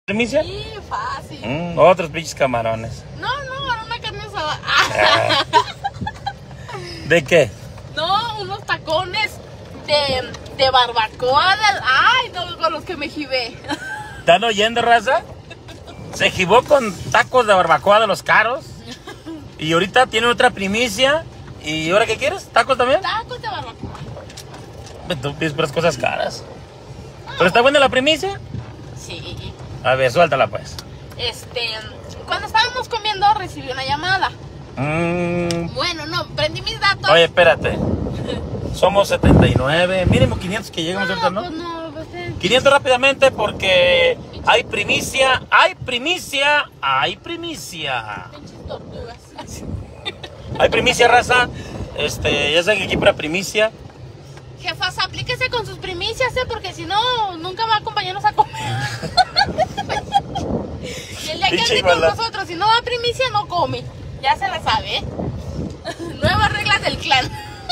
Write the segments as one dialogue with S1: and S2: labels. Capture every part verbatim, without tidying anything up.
S1: ¿Primicia?
S2: Sí, fácil.
S1: Mm, otros pinches camarones.
S2: No, no, era una carne asada.
S1: Ah. ¿De qué?
S2: No, unos tacones de, de barbacoa. Del, ay, no, con los que me jibé.
S1: ¿Están oyendo, raza? Se jibó con tacos de barbacoa de los caros. Y ahorita tiene otra primicia. ¿Y ahora qué quieres? ¿Tacos también?
S2: Tacos de barbacoa.
S1: Tú pides puras cosas caras. ¿Pero está buena la primicia?
S2: Sí.
S1: A ver, suéltala pues.
S2: Este, cuando estábamos comiendo recibí una llamada.
S1: Mm.
S2: Bueno, no, prendí mis datos.
S1: Oye, espérate. Somos setenta y nueve, mínimo quinientos que llegamos
S2: no,
S1: ahorita, ¿no?
S2: pues no, pues eh.
S1: quinientos rápidamente porque hay primicia, hay primicia, hay primicia.
S2: Pinches tortugas.
S1: Hay primicia, raza. Este, ya saben que aquí para primicia.
S2: Jefas, aplíquese con sus primicias, ¿eh? Porque si no, nunca va a acompañarnos a comer. Y el día que ande con nosotros, si no da primicia, no come. Ya se la sabe, ¿eh? Nuevas reglas del clan.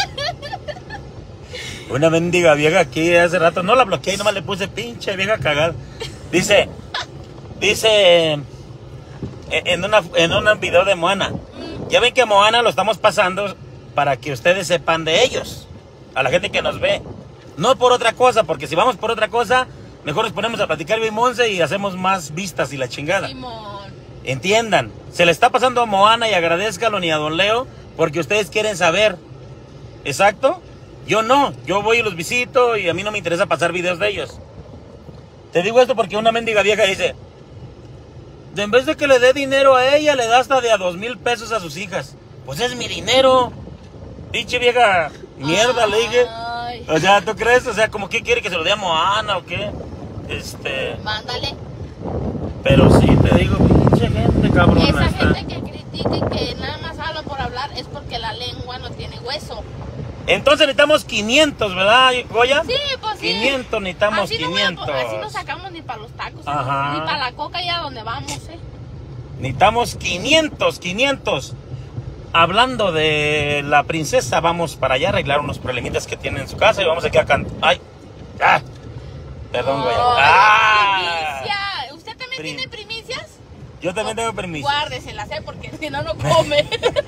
S1: Una mendiga vieja aquí hace rato, no la bloqueé, nomás le puse pinche vieja cagada. Dice, dice en, una, en un video de Moana. Ya ven que Moana lo estamos pasando para que ustedes sepan de ellos. A la gente que nos ve. No por otra cosa, porque si vamos por otra cosa, mejor nos ponemos a platicar bien Monse y hacemos más vistas y la chingada.
S2: Simón.
S1: Entiendan, se le está pasando a Moana y agradezcalo ni a Don Leo porque ustedes quieren saber. ¿Exacto? Yo no, yo voy y los visito y a mí no me interesa pasar videos de ellos. Te digo esto porque una mendiga vieja dice, de en vez de que le dé dinero a ella, le da hasta de a dos mil pesos a sus hijas. Pues es mi dinero. Pinche vieja mierda, le dije.
S2: Ay.
S1: O sea, ¿tú crees? O sea, ¿como qué quiere que se lo dé a Moana o qué? Este...
S2: Mándale.
S1: Pero sí, te digo, pinche gente cabrona.
S2: Esa
S1: está.
S2: gente que critique y que nada más habla por hablar es porque la lengua no tiene hueso.
S1: Entonces necesitamos quinientos, ¿verdad, Goya?
S2: Sí, pues sí.
S1: quinientos, necesitamos
S2: así no voy a-
S1: quinientos.
S2: así no sacamos ni para los tacos,
S1: Ajá.
S2: ni para la coca y a donde vamos, ¿eh?
S1: Necesitamos quinientos, quinientos. Hablando de la princesa, vamos para allá a arreglar unos problemitas que tiene en su casa y vamos aquí a cantar. ¡Ay! ¡Ah! Perdón, Goya.
S2: Oh,
S1: ¡Ah!
S2: primicia. ¿Usted también
S1: Prim-
S2: tiene primicias?
S1: Yo también tengo permiso.
S2: Guárdeselas, ¿eh? Porque si no, no come.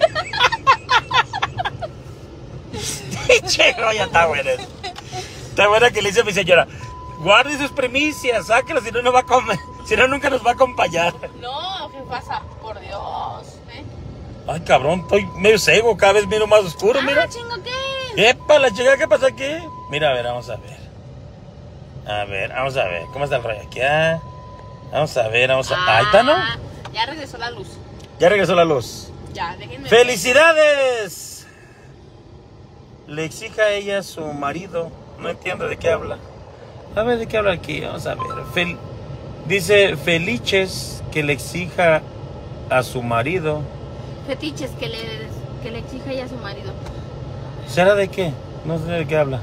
S1: Che, Goya, está buena. Está buena que le dice a mi señora, guarde sus primicias, sáquelas, si no, no va a comer. Si no, nunca nos va a acompañar.
S2: No, ¿qué pasa? Por Dios, ¿eh?
S1: Ay, cabrón, estoy medio ciego, cada vez miro más oscuro, mira.
S2: Ah, chingo, ¿qué?
S1: ¡Epa, la chica! ¿Qué pasa aquí? Mira, a ver, vamos a ver. A ver, vamos a ver. ¿Cómo está el rollo aquí? Ah, vamos a ver, vamos a...
S2: Ah,
S1: Ahí está, ¿no?
S2: Ya regresó la luz.
S1: Ya regresó la luz.
S2: Ya, déjenme.
S1: ¡Felicidades! Le exige a ella a su marido. No entiendo de qué habla. A ver, ¿de qué habla aquí? Vamos a ver. Fel... Dice, felices que le exija a su marido.
S2: Fetiches que le, que le exija ya a su marido.
S1: ¿Será de qué? No sé de qué habla.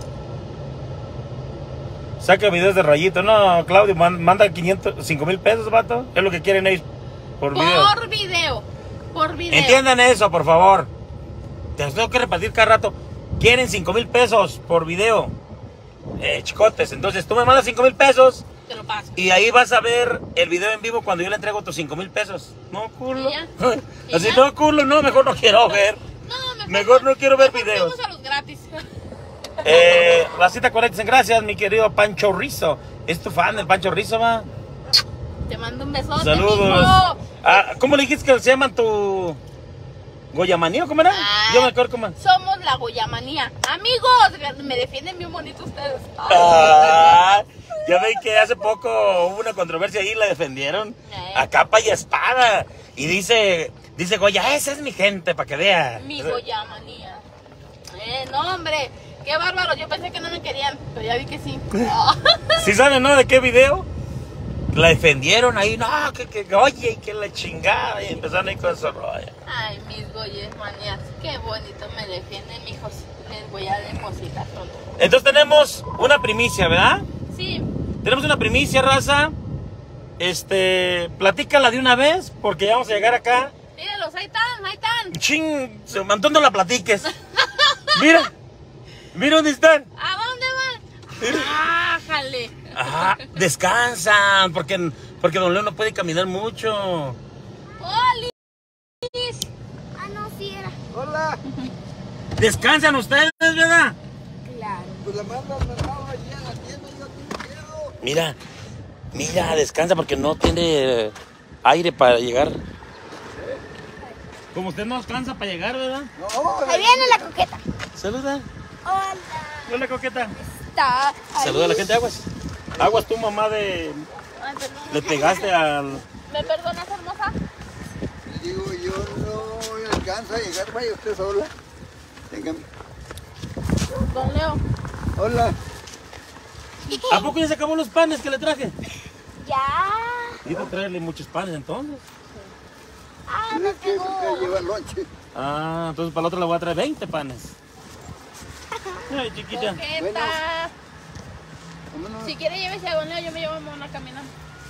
S1: Saca videos de Rayito. No, Claudio, man- manda quinientos, cinco mil pesos, vato. Es lo que quieren ellos por video.
S2: Por video. Por video.
S1: Entiendan eso, por favor. Te los tengo que repartir cada rato. Quieren cinco mil pesos por video. Eh, chicotes. Entonces tú me mandas cinco mil pesos
S2: Te lo paso.
S1: y ahí vas a ver el video en vivo cuando yo le entrego tus cinco mil pesos. No, culo.
S2: ¿Y ya? ¿Y
S1: Así
S2: ya?
S1: no, culo, no, mejor no quiero ver.
S2: No, mejor,
S1: Mejor no quiero ver
S2: mejor
S1: videos.
S2: vamos a los gratis.
S1: Eh, Racita cuarenta dicen gracias, mi querido Pancho Rizzo. ¿Es tu fan del Pancho Rizzo, va?
S2: Te mando un besote,
S1: Saludos.
S2: mijo.
S1: Ah, ¿cómo le dijiste que se llaman tu Goyamanía? ¿Cómo era?
S2: Ah.
S1: Yo me acuerdo cómo.
S2: Somos la Goyamanía. Amigos, me defienden bien bonito ustedes. Ay,
S1: Ah, ya ven que hace poco hubo una controversia ahí y la defendieron
S2: Eh.
S1: a capa y espada. Y dice, dice Goya, esa es mi gente, para que vea.
S2: mi Goyamanía. Eh, no, hombre. Qué bárbaro. Yo pensé que no me querían, pero ya vi que sí. Oh.
S1: ¿Sí saben, no? ¿De qué video? La defendieron ahí, no, que, que oye, que la chingada. Y empezaron ahí con su rollo.
S2: Ay, mis Goyamanías. Qué bonito me defienden, mijos. Les voy a depositar pronto.
S1: Entonces tenemos una primicia, ¿verdad?
S2: Sí.
S1: Tenemos una primicia, raza. Este, platícala de una vez, porque ya vamos a llegar acá.
S2: Míralos, ahí están, ahí están.
S1: Ching, se montón no la platiques. Mira, mira dónde están.
S2: ¿A dónde van? Ájale.
S1: Ajá, descansan, porque, Porque don Leo no puede caminar mucho.
S2: ¡Oli!
S3: Ah, no, sí era.
S4: Hola.
S1: ¿Descansan ustedes, verdad?
S3: Claro.
S4: Pues la manda al mercado allí a la tienda y yo te quiero.
S1: Mira, mira, descansa porque no tiene aire para llegar. Como usted no alcanza para llegar, ¿verdad?
S4: No,
S3: Ahí viene la coqueta.
S1: Saluda.
S3: Hola.
S1: Hola, coqueta.
S3: Está ahí.
S1: Saluda a la gente de Aguas. Aguas, tu mamá de...
S2: Ay, perdón.
S1: Le pegaste al...
S2: ¿Me perdonas, hermosa?
S4: le digo, yo no alcanzo a llegar, vaya usted sola. Téngame.
S2: Don Leo.
S4: Hola.
S1: ¿A poco ya se acabó los panes que le traje?
S3: Ya.
S1: Iba a traerle muchos panes entonces.
S3: Ah, no
S4: Es que
S3: tengo.
S4: usted lleva lonche.
S1: Ah, entonces para la otra le voy a traer veinte panes. Ay, chiquita.
S2: Coqueta.
S4: Bueno. Vámonos.
S2: Si quiere, llévese a Don Leo, yo me llevo a Mona caminando.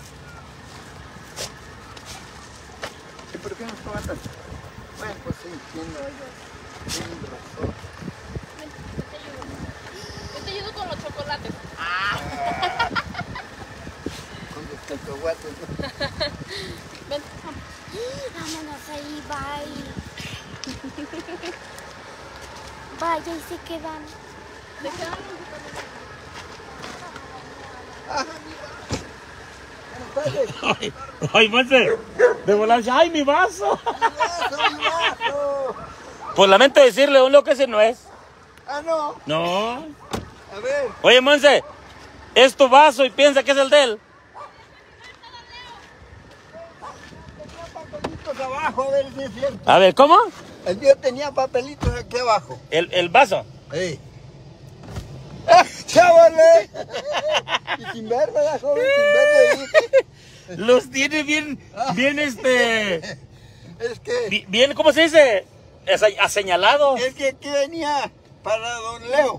S4: ¿Y por qué no se matan? Bueno, pues sí, entiendo. Tienen razón.
S2: Ven, yo te ayudo. Yo te ayudo con los chocolates.
S4: Con los cacahuates, ¿no?
S2: Ven.
S3: Vámonos ahí, bye. Vaya y se quedan.
S2: ¿Te quedan?
S1: Ay, ay, Monse, de volar, ay, mi vaso.
S4: ¡Vaso, mi vaso!
S1: Pues lamento decirle, un loco ese no es.
S4: Ah, no.
S1: No.
S4: A ver.
S1: Oye, Monse, es tu vaso y piensa que es el de él.
S4: Tenía papelitos abajo, a ver si es cierto.
S1: A ver, ¿cómo?
S4: El mío tenía papelitos aquí abajo.
S1: El, el vaso.
S4: ¡Ey! ¡Ah, chavales! Y sin ver, ¿verdad, joven? Sin ver,
S1: Los tiene bien, bien este,
S4: es que,
S1: bi- bien, ¿cómo se dice? Ase- Aseñalado.
S4: es que aquí venía para don Leo.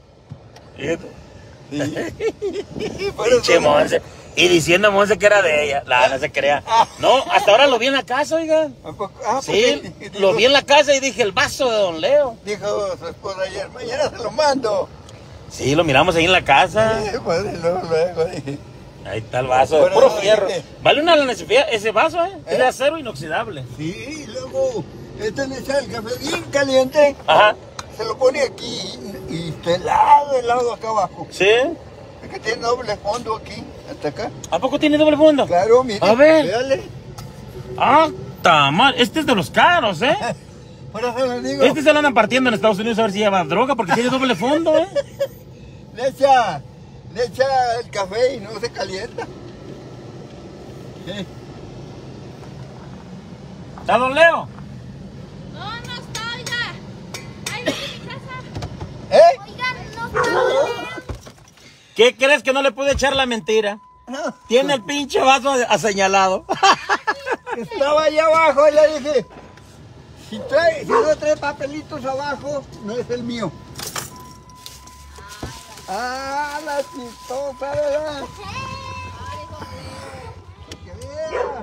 S4: Por eso-
S1: Pinche Monse. Y diciendo Monse que era de ella. La, no se crea. No, hasta ahora lo vi en la casa, oiga.
S4: ¿A poco? Ah,
S1: Sí,
S4: porque dijo-
S1: lo vi en la casa y dije, el vaso de don Leo.
S4: Dijo su esposa ayer, mañana se lo mando.
S1: Sí, lo miramos ahí en la casa.
S4: Eh, pues, y luego, luego, dije,
S1: Ahí está el vaso, de
S4: Bueno,
S1: puro
S4: no,
S1: fierro.
S4: dije-
S1: Vale una lana ese vaso, ¿eh? Es de
S4: ¿Eh?
S1: acero inoxidable.
S4: sí, y luego, este le echa el café bien caliente,
S1: Ajá.
S4: se lo pone aquí y, y está helado, helado acá abajo.
S1: ¿Sí?
S4: Es que tiene doble fondo aquí, hasta acá.
S1: ¿A poco tiene doble fondo?
S4: Claro, mire.
S1: A ver.
S4: Véale.
S1: Ah, tamal. Este es de los caros, ¿eh?
S4: Por eso le digo.
S1: Este se lo andan partiendo en Estados Unidos a ver si lleva droga porque tiene doble fondo, ¿eh?
S4: Le echa, le echa el café y no se calienta. ¿Eh?
S1: ¿Está don Leo?
S2: No, no está, oiga. Ahí viene mi casa.
S4: ¿Eh?
S3: Oigan, no está.
S1: ¿Qué crees que no le pude echar la mentira?
S4: No.
S1: Tiene el pinche vaso aseñalado.
S4: Estaba allá abajo y le dije, si, trae, si no trae papelitos abajo, no es el mío. Ah, la chistosa, ¿verdad? Que vea.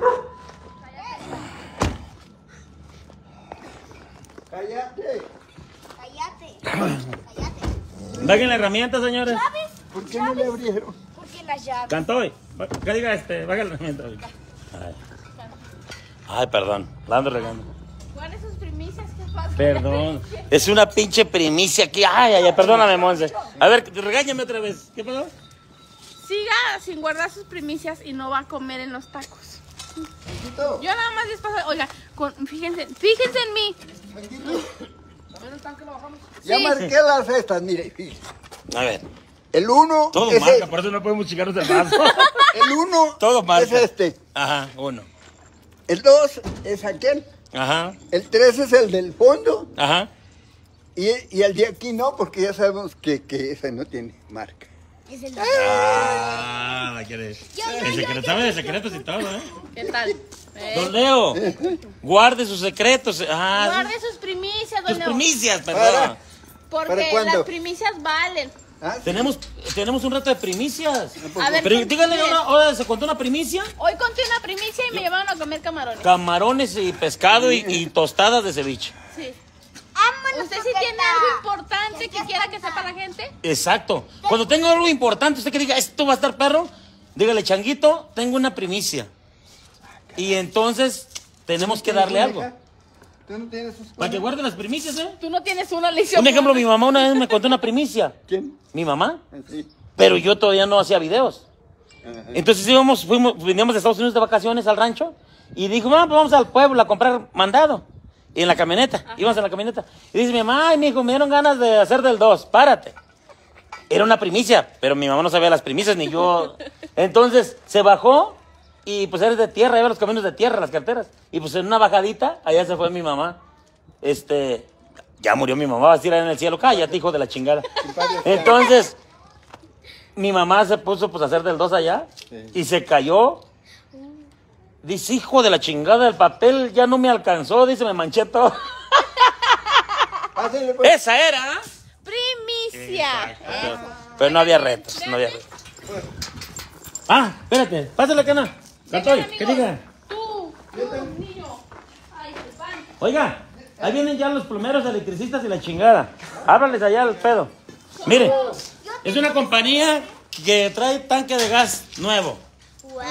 S4: Cállate.
S3: Cállate. Cállate.
S1: Dejen la herramienta, señores.
S3: ¿Sabes?
S4: ¿Por qué no le abrieron?
S3: Porque las llaves.
S1: Cantó hoy. ¿Qué diga este? Baja la herramienta. Ay. Ay, perdón. La ando regando.
S2: ¿Cuáles sus primicias? ¿Qué pasa?
S1: Perdón. Es una pinche primicia aquí. Ay, ay, ay, perdóname, Monse. A ver, regáñame otra vez. ¿Qué pasó?
S2: Siga sin guardar sus primicias y no va a comer en los tacos.
S4: Bendito.
S2: Yo nada más les paso, oiga, con, fíjense, fíjense en mí.
S4: Bendito. Ya
S2: Sí.
S4: marqué las estas, mire. fíjese.
S1: A ver.
S4: El uno
S1: Todo
S4: es
S1: marca,
S4: este.
S1: por eso no podemos chingarnos el vaso.
S4: El uno
S1: Todo marca.
S4: es este.
S1: Ajá, uno.
S4: El dos es aquel.
S1: Ajá,
S4: El tres es el del fondo.
S1: ajá.
S4: Y, y el de aquí no, porque ya sabemos que, que ese no tiene marca.
S3: Es el
S1: Ah, la quieres.
S3: Yo, yo,
S1: El
S3: yo,
S1: secreto,
S3: yo,
S1: sabe de
S3: yo,
S1: secretos y todo, ¿eh?
S2: ¿Qué tal? ¿Eh?
S1: Don Leo, guarde sus secretos. Ah,
S2: Guarde sus primicias, don
S1: sus
S2: Leo.
S1: primicias,
S4: Para.
S1: perdón.
S4: ¿Para
S2: Porque
S4: cuándo?
S2: las primicias valen.
S4: ¿Ah?
S1: Tenemos, tenemos un rato de primicias.
S2: A ver,
S1: Pero
S2: con-
S1: díganle,
S2: mire,
S1: ahora, ahora se contó una primicia.
S2: hoy conté una primicia y me llevaron a comer camarones.
S1: Camarones y pescado y, y tostadas de ceviche.
S2: Sí.
S3: Vámonos,
S2: ¿Usted sí
S3: coqueta.
S2: tiene algo importante que quiera que sepa la gente?
S1: Exacto. Cuando tenga algo importante, usted que diga, esto va a estar perro, dígale, changuito, tengo una primicia. Y entonces tenemos que darle algo.
S4: ¿Tú no tienes sus
S1: Para que guarde las primicias, ¿eh?
S2: Tú no tienes una lección.
S1: Un ejemplo, mi mamá una vez me contó una primicia.
S4: ¿Quién?
S1: Mi mamá.
S4: Sí.
S1: Pero yo todavía no hacía videos.
S4: Ajá.
S1: Entonces íbamos, fuimos, veníamos de Estados Unidos de vacaciones al rancho. Y dijo, mamá, pues vamos al pueblo a comprar mandado. Y en la camioneta, íbamos en la camioneta. Y dice mi mamá, ay, mijo, me dieron ganas de hacer del dos, párate. Era una primicia, pero mi mamá no sabía las primicias, ni yo. Entonces, se bajó y pues eres de tierra, iba los caminos de tierra, las carteras. Y pues en una bajadita, allá se fue mi mamá. Este, ya murió mi mamá, va a decir en el cielo, cállate, hijo de la chingada. Entonces, mi mamá se puso pues a hacer del dos allá y se cayó. Dice, hijo de la chingada, el papel ya no me alcanzó, dice, me manché todo.
S4: Pásenle, pues.
S1: Esa era.
S2: Primicia.
S1: Pero, pero no había retos, no había retos. Ah, espérate, pásale, cana. Catoy, ¿qué diga?
S2: Tú, tú, niño. Ay, el pan.
S1: Oiga, ahí vienen ya los plomeros, electricistas y la chingada. Háblales allá al pedo. Mire, es una compañía que trae tanque de gas nuevo.
S3: ¡Wow!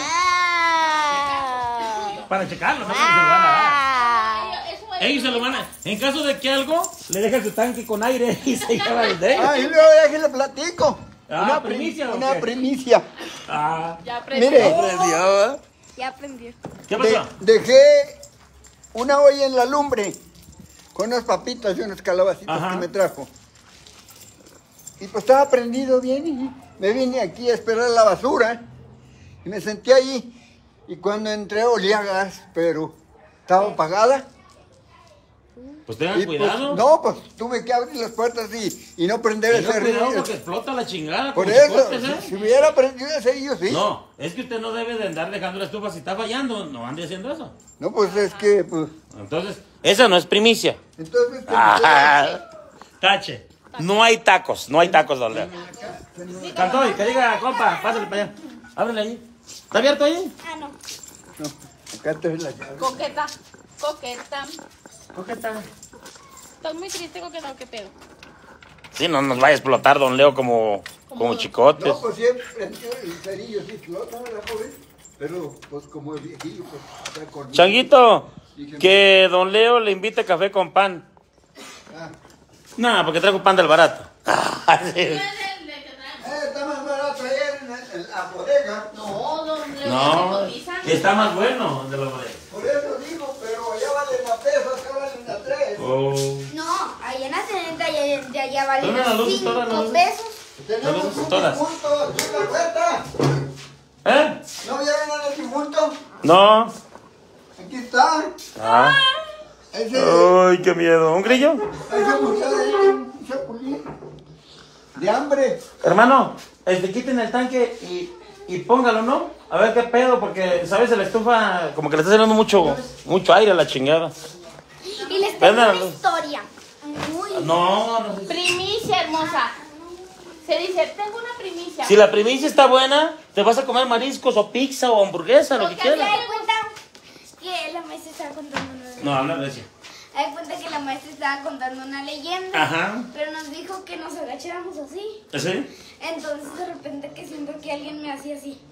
S1: Para checarlo, no se lo van a dar.
S2: Ay, eso es-
S1: Ellos se lo van a... En caso de que algo, le dejan su tanque con aire y se lleva el de ellos.
S4: Ah, y luego ya que le platico.
S1: Ah,
S4: una
S1: primicia, ¿o
S4: Una
S1: qué?
S4: primicia.
S1: Ah,
S2: Ya aprendí.
S4: Mire,
S3: Ya aprendió.
S1: ¿qué
S4: de-
S1: pasó?
S4: dejé una olla en la lumbre con unas papitas y unas calabacitas
S1: Ajá.
S4: que me trajo. Y pues estaba prendido bien y me vine aquí a esperar la basura. Y me senté allí. Y cuando entré olía a gas, pero estaba apagada.
S1: Pues tengan
S4: Y, pues,
S1: cuidado.
S4: no, pues tuve que abrir las puertas y, y no prender
S1: Tengan
S4: ese
S1: cuidado
S4: río.
S1: porque explota la chingada.
S4: Por
S1: como
S4: eso,
S1: chicotes, ¿eh?
S4: si, si hubiera prendido ese río, sí. No,
S1: No, es que usted no debe de andar dejando la estufa si está fallando. No ande haciendo eso.
S4: pues es que, pues,
S1: Entonces, esa no es primicia.
S4: entonces...
S1: Ah, tache. No hay tacos, no hay tacos, don Leo. Cantoy, que diga, compa, pásale para allá. Ábrele ahí. ¿Está abierto ahí?
S3: Ah, no.
S4: No, acá te ves la llave.
S2: Coqueta. Coqueta.
S1: ¿Qué está?
S2: Estás muy triste, coqueta, ¿o qué pedo?
S1: Sí, no nos vaya a explotar, don Leo, como, como chicotes.
S4: No, pues siempre prendió el cerillo, sí, flota la joven. Pero, pues como el viejillo, pues, está corriendo.
S1: Changuito, que don Leo le invite café con pan.
S4: Ah.
S1: No, porque traigo pan del barato. Ah, sí.
S4: Eh, está más barato ayer en, la- en la bodega.
S2: No, don Leo,
S1: No,
S2: se cotizan.
S1: que está más bueno de los bodegas.
S4: Por eso digo, pero allá valen a pesos, acá valen a tres.
S1: Oh.
S3: No, allá en la tienda de, de allá valen
S1: Todas las luces, todas las
S3: cinco
S1: luces.
S3: pesos.
S4: Tenemos
S1: Todas,
S4: un
S1: todas.
S4: difunto aquí en la puerta.
S1: ¿Eh?
S4: ¿No vieron al difunto?
S1: No.
S4: Aquí está.
S1: Ah.
S4: Ese,
S1: Ay, qué miedo. ¿Un grillo?
S4: ese murió de un chapulín. De hambre.
S1: Hermano, este, quiten el tanque y, y póngalo, ¿no? A ver qué pedo, porque, ¿sabes? La estufa como que le está saliendo mucho, mucho aire a la chingada.
S3: Y les tengo
S1: Venga,
S3: una
S1: luz.
S3: historia. Muy
S1: No, no sé.
S2: Primicia, hermosa. Se dice, tengo una primicia.
S1: Si la primicia está buena, te vas a comer mariscos o pizza o hamburguesa, lo que
S2: Porque
S1: quieras.
S3: ¿Se da cuenta que la maestra estaba contando una
S1: No, habla de eso.
S3: Se da cuenta que la maestra estaba contando una leyenda.
S1: Ajá.
S3: Pero nos dijo que nos agacháramos así.
S1: ¿Sí?
S3: Entonces de repente que siento que alguien me hacía así.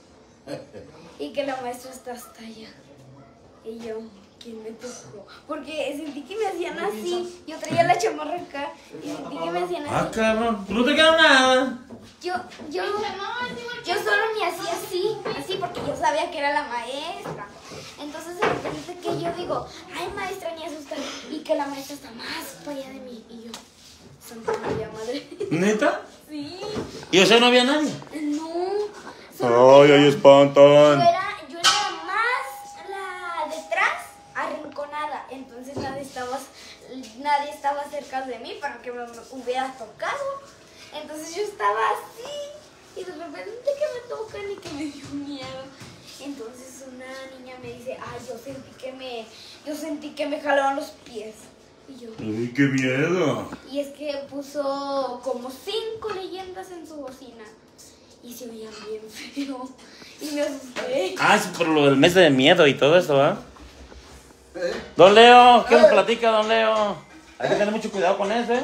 S3: Y que la maestra está hasta allá. Y yo, ¿quién me tocó? Porque sentí que me hacían así. Yo traía la chamarra acá y sentí que me hacían
S1: Ah,
S3: así.
S1: cabrón. No te queda nada.
S3: Yo, yo, yo solo me hacía así, así porque yo sabía que era la maestra. Entonces de repente que yo digo, ay maestra, ni asustar. Y que la maestra está más para allá de mí. Y yo, Santa María Madre.
S1: ¿Neta?
S3: Sí.
S1: ¿Y o sea, no había nadie?
S3: No. solo
S1: Ay,
S3: que
S1: ay,
S3: yo-
S1: espantan.
S3: Yo era, yo era más la detrás, arrinconada. Entonces nadie estaba, nadie estaba cerca de mí para que me hubiera tocado. Entonces yo estaba así y de repente que me tocan y que me dio miedo. Entonces una niña me dice, ay, yo sentí que me, yo sentí que me jalaron los pies. Y yo,
S1: Ay, qué miedo.
S3: y es que puso como cinco leyendas en su bocina y se oían bien feo y me asusté.
S1: Ah, es por lo del mes de miedo y todo eso, ¿ah?
S4: ¿Eh?
S1: Don Leo, ¿qué nos platica, don Leo? Hay que tener mucho cuidado con eso, ¿eh?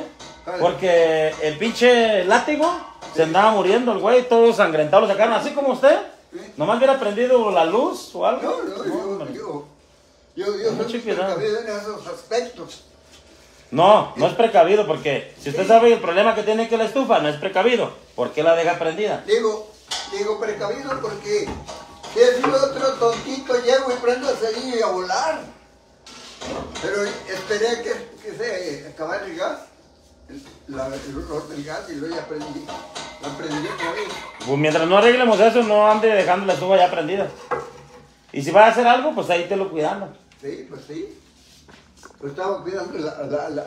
S1: Porque el pinche látigo se andaba muriendo, el güey, todo sangrentado, lo sacaron así como usted.
S4: ¿Eh?
S1: Nomás hubiera prendido la luz o algo.
S4: No, no, yo,
S1: hombre.
S4: yo, yo, yo
S1: Mucho
S4: soy
S1: cuidado.
S4: precavido en esos aspectos.
S1: No, no es precavido porque si usted sabe el problema que tiene que la estufa, no es precavido. ¿Por qué la deja prendida?
S4: Digo, digo precavido porque si es otro tontito llego y prendo el cerillo y a volar. Pero esperé que, que se acabara el gas, el, la, el olor del gas y luego ya prendí. La prendí otra vez.
S1: Pues mientras no arreglemos eso, no ande dejando la estufa ya prendida. Y si va a hacer algo, pues ahí te lo cuidando.
S4: Sí, pues sí. Pues estaba cuidando la... la, la...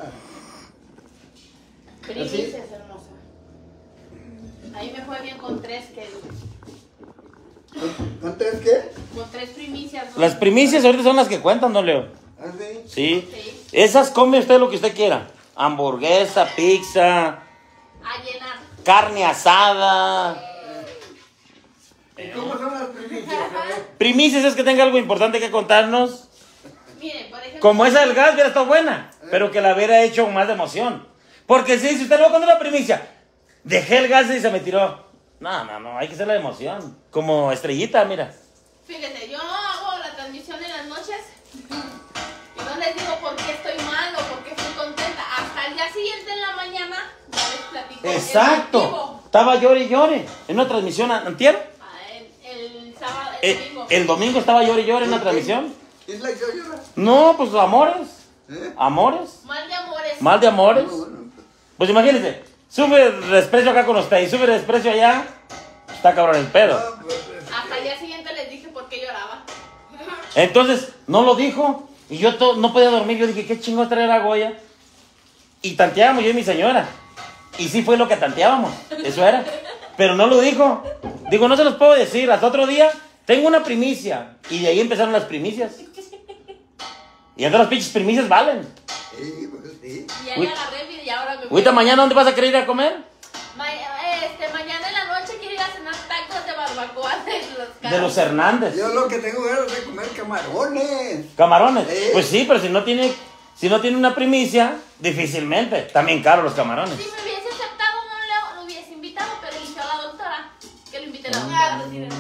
S2: Primicias, hermosa. Ahí me fue bien con tres, que
S4: ¿Con, con tres qué?
S2: con tres primicias. ¿no?
S1: Las primicias ahorita son las que cuentan, don Leo.
S4: ¿Ah, sí?
S1: Sí.
S2: Sí.
S1: Esas come usted lo que usted quiera. Hamburguesa, pizza,
S2: A llenar.
S1: carne asada.
S4: ¿Y cómo son las primicias? eh?
S1: Primicias es que tenga algo importante que contarnos.
S2: Miren, por ejemplo.
S1: Como esa del gas hubiera estado buena, pero que la hubiera hecho con más de emoción. Porque si, si usted luego cuando la primicia, dejé el gas y se me tiró. No, no, no, hay que hacer la emoción. Como Estrellita, mira.
S2: Fíjese, yo no hago la transmisión en las noches y no les digo por qué estoy mal o por qué estoy contenta. Hasta el día siguiente en la mañana ya les platico. el
S1: Exacto.
S2: motivo.
S1: Estaba llore y llore. En una transmisión antier.
S2: Ah, El, el sábado, el,
S1: El,
S2: domingo.
S1: el domingo estaba llore y llore en una transmisión.
S4: ¿Quién la hizo llorar?
S1: No, pues amores.
S4: ¿Eh?
S1: Amores.
S2: Mal de amores.
S1: Mal de amores.
S4: No, bueno,
S1: Pues imagínense, sube el desprecio acá con usted y sube el desprecio allá. Está cabrón el pedo.
S4: ah, pues, eh,
S2: Hasta el día siguiente les dije por qué lloraba.
S1: Entonces, no lo dijo. Y yo to- no podía dormir. Yo dije, ¿qué chingón traer a Goya? Y tanteábamos yo y mi señora. Y sí fue lo que tanteábamos. Eso era. Pero no lo dijo. Digo, no se los puedo decir. Hasta otro día, tengo una primicia. Y de ahí empezaron las primicias. Y entonces las pinches primicias valen.
S4: sí, pues sí.
S2: Y ahí
S1: Uy.
S2: agarré el video y ahora me voy.
S1: Ahorita mañana, ¿dónde vas a querer ir a comer?
S2: Ma- este, mañana en la noche quiero ir a cenar tacos de barbacoa de los
S1: De los Hernández.
S4: Yo lo que tengo ganas de comer camarones.
S1: Camarones.
S4: Sí.
S1: Pues sí, pero si no tiene, si no tiene una primicia, difícilmente. También caros los camarones.
S2: Si me hubiese aceptado, no Leo, lo hubiese invitado, pero eligió a la doctora. Que lo invite la doctora.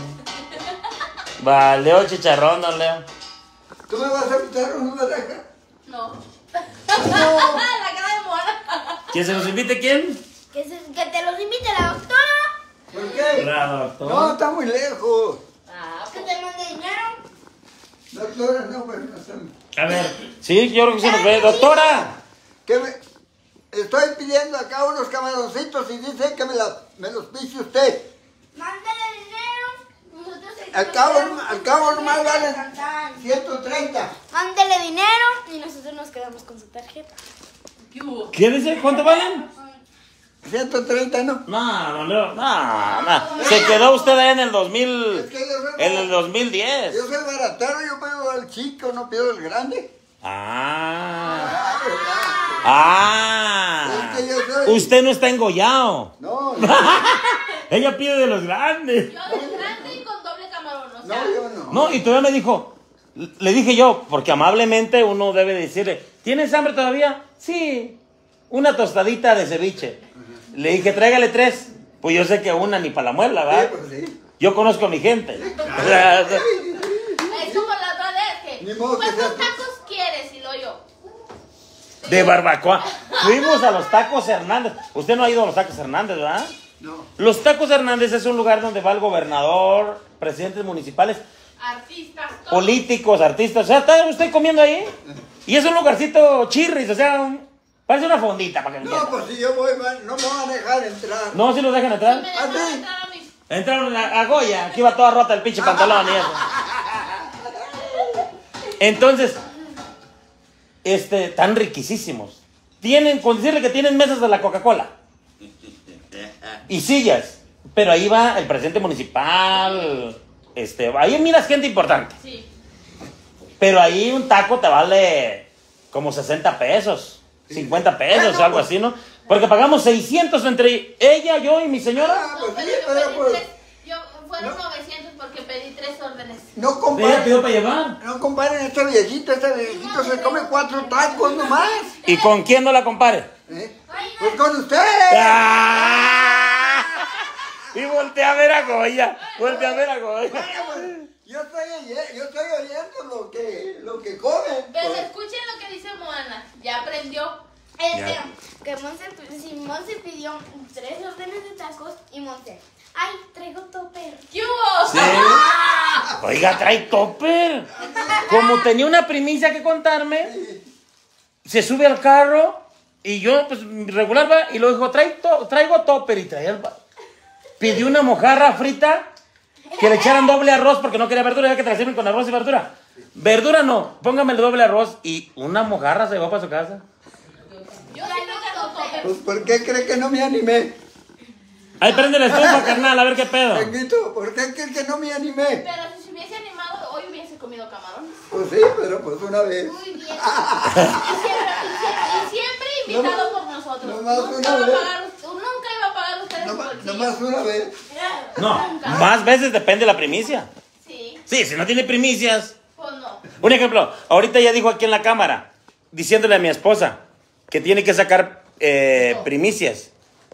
S1: Va, Leo chicharrón, don Leo.
S4: ¿Tú me vas a invitar una baraja?
S2: No.
S4: No.
S2: La cara de mona.
S1: ¿Quién se los invite? ¿Quién?
S3: Que, se- que te los invite la doctora.
S4: ¿Por qué?
S1: La doctora.
S4: No, está muy lejos.
S2: Ah,
S3: Que te mande dinero.
S4: Doctora, no, pero no están.
S1: A ver. Sí, yo creo que se nos ve. ¡Doctora!
S4: ¿Qué me... Estoy pidiendo acá unos camaroncitos y dice que me, la, me los pise usted.
S3: Mándale dinero. Nosotros
S4: Al cabo,
S3: nos
S4: al cabo nomás
S3: quedamos
S4: valen
S3: con su tarjeta.
S4: ciento treinta.
S3: Mándele dinero y nosotros nos quedamos con su tarjeta.
S2: ¿qué hubo?
S1: ¿Qué dice? ¿Cuánto valen?
S4: ciento treinta, ¿no?
S1: No, don Leo. No, no. Se quedó usted ahí en el dos mil.
S4: Es que yo soy,
S1: En el dos mil diez.
S4: yo soy baratero, yo pido el chico, no pido el grande.
S1: Ah.
S4: Ah, ¿verdad?
S1: Ah.
S4: Es que yo soy...
S1: Usted no está engollado.
S4: No, no,
S1: Ella pide de los grandes.
S2: Yo de grande y con doble camarón, o sea.
S4: no, yo no.
S1: No, y todavía me dijo, le dije yo, porque amablemente uno debe decirle, ¿tienes hambre todavía? Sí, una tostadita de ceviche. Le dije, tráigale tres. Pues yo sé que una ni para la muela,
S4: Sí,
S1: ¿verdad?
S4: pues sí.
S1: Yo conozco a mi gente.
S2: Es como la otra vez que.
S4: Ni modo que
S2: ¿Cuántos
S4: sea-
S2: tacos quieres? Y lo yo.
S1: De barbacoa. Fuimos a los Tacos Hernández. Usted no ha ido a los Tacos Hernández, ¿verdad?
S4: No.
S1: Los Tacos Hernández es un lugar donde va el gobernador, presidentes municipales,
S2: Artistas, todo.
S1: políticos, artistas. O sea, está usted comiendo ahí. Y es un lugarcito chirris, o sea, un- parece una fondita para que me
S4: No,
S1: entienda.
S4: pues si yo voy, man, no me van a dejar entrar.
S1: No, si los dejan
S2: Me
S1: entrar.
S2: dejaron
S4: ¿Ah, sí?
S2: entrar a mi.
S1: Entraron a, a Goya, aquí iba toda rota el pinche pantalón y eso. Entonces, este, tan riquísimos. Tienen, con decirle que tienen mesas de la Coca-Cola. Y sillas. Pero ahí va el presidente municipal. Este, ahí miras gente importante.
S2: Sí.
S1: Pero ahí un taco te vale como sesenta pesos, cincuenta pesos,
S4: Bueno,
S1: algo
S4: pues.
S1: así, ¿no? Porque pagamos seiscientos entre ella, yo y mi señora.
S4: Ah,
S2: No,
S4: pues
S2: pero
S4: sí,
S2: yo
S4: pero
S2: pedí
S4: pues...
S2: tres. Yo, fueron
S4: No.
S2: novecientos porque pedí tres órdenes.
S4: No
S1: Ella
S4: comparen,
S1: pidió para llevar.
S4: no comparen este viejito, este viejito se come cuatro tacos nomás.
S1: ¿Y con quién no la compare?
S4: ¿Eh? Pues con ustedes.
S1: ¡Ah! Y voltea a ver a Goya. Voltea a ver a Goya.
S4: Yo estoy, oye- yo estoy oyendo lo que, lo que comen.
S2: Pero
S4: pues.
S2: escuchen lo que dice Moana. Ya aprendió.
S3: Eh,
S1: Ya.
S3: pero que Monse, si Monse pidió tres órdenes de tacos y Monse, ay, traigo topper.
S2: ¿Qué hubo?
S1: Sí. Oiga, trae topper. Como tenía una primicia que contarme, se sube al carro y yo, pues, regular va, y luego dijo, "Trae to- traigo topper", y traía el... pa- Pidió una mojarra frita que le echaran doble arroz porque no quería verdura, ya que te la sirven con arroz y verdura. Verdura no, póngame el doble arroz y una mojarra se va para su casa.
S2: Yo sí me quedo topper.
S4: Pues, ¿por qué cree que no me animé?
S1: Ahí prende la estufa, carnal, a ver qué pedo.
S4: Benito, ¿por qué cree que no me animé?
S2: Pero si se hubiese animado, hoy hubiese comido camarones.
S4: Pues sí, pero pues una vez.
S3: Muy bien.
S2: Y siempre, y siempre, y siempre invitado por nosotros.
S4: nomás
S2: Nunca,
S4: una
S2: va a
S4: vez.
S2: pagar, nunca iba a pagar ustedes su
S4: Nomás,
S2: bolsillo.
S4: nomás una vez.
S1: No, más veces depende de la primicia.
S2: Sí,
S1: Sí, si no tiene primicias.
S2: pues no.
S1: Un ejemplo, ahorita ya dijo aquí en la cámara, diciéndole a mi esposa que tiene que sacar eh, primicias.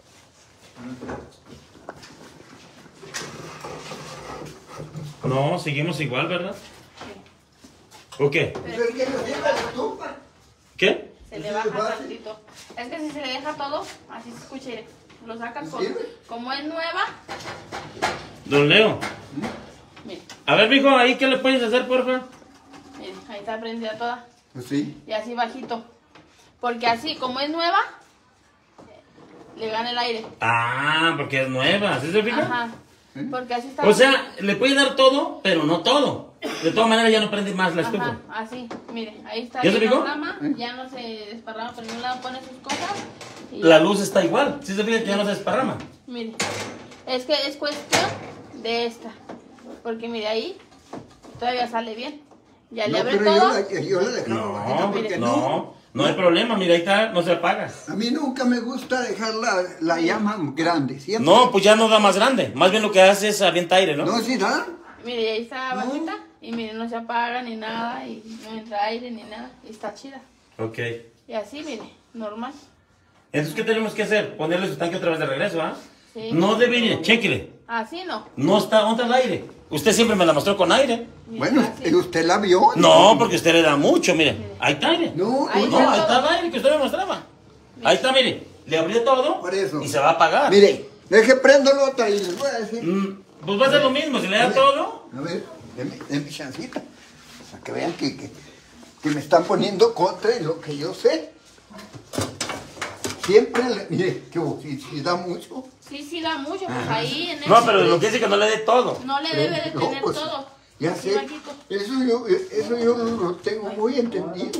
S1: No, seguimos igual, ¿verdad? ¿O qué?
S4: Pues es que no lleva la estufa.
S1: ¿Qué?
S2: Se le
S4: Eso
S2: baja
S4: es fácil.
S2: tantito. Es que si se le deja todo, así se escucha. Mire, lo sacas con,
S4: Sí.
S2: como es nueva.
S1: Don Leo.
S2: Mire,
S1: A ver, mijo, ahí qué le puedes hacer, porfa.
S2: mire, ahí está prendida toda.
S4: Pues sí.
S2: Y así bajito. Porque así, como es nueva, le gana el aire.
S1: Ah, porque es nueva, ¿sí se fija?
S2: Ajá. Porque así está.
S1: O sea, le puede dar todo, pero no todo. De todas maneras ya no prende más la estufa.
S2: Ajá, así, mire, ahí está
S1: ¿Ya se
S2: bien
S1: fijó?
S2: la flama, ya no se desparrama por ningún lado, pone sus cosas. Y
S1: La
S2: ya.
S1: luz está igual, ¿sí se fija que ya no se desparrama?
S2: Mire, es que es cuestión de esta. Porque mire, ahí todavía sale bien. Ya le
S4: No,
S2: abre
S4: pero yo
S2: todo.
S4: la, yo la dejaba bajita
S1: No,
S4: porque
S1: no, no hay problema, mira, ahí está, no se apaga.
S4: A mí nunca me gusta dejar la, la llama grande. Siempre.
S1: No, pues ya no da más grande. Más bien lo que hace es avienta aire, ¿no?
S4: No, sí da.
S2: Mire, ahí está
S4: No.
S2: bajita. Y mire, no se apaga ni nada. Y no entra aire ni nada. Y está chida.
S1: Ok.
S2: Y así, mire, normal.
S1: Entonces, ¿qué tenemos que hacer? Ponerle su tanque otra vez de regreso, ¿ah?
S2: Sí.
S1: No debe, chéquele.
S2: Así no.
S1: No está, ¿dónde está el aire? Usted siempre me la mostró con aire.
S2: Mire,
S4: Bueno,
S2: así.
S4: usted la vio.
S1: No, porque usted le da mucho, mire. Ahí está aire.
S4: No,
S2: Ahí
S1: No,
S2: está
S1: ahí está
S2: todo.
S1: el aire que usted me mostraba. Ahí está, mire. Le abrió todo
S4: Por eso.
S1: y se va a apagar.
S4: Mire, deje prendo la otra y les voy a decir.
S1: Mm, pues va a ser lo mismo, si le da todo.
S4: A ver, denme, denme chancita. Para que vean que, que, que me están poniendo contra de lo que yo sé. Siempre, le, mire, que si, si da mucho.
S2: Sí, sí da mucho. Pues ahí en
S1: No,
S2: ese-
S1: pero lo que dice que no le dé todo.
S2: No le debe de
S4: No,
S2: tener
S4: pues,
S2: todo.
S4: Ya
S2: Así
S4: sé,
S2: bajito.
S4: eso yo, eso yo lo tengo muy entendido.